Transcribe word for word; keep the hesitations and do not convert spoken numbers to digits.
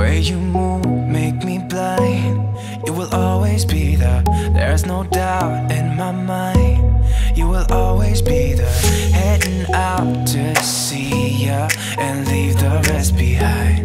way you move make me blind. You will always be there, there's no doubt in my mind. You will always be there, heading out to see ya and leave the rest behind.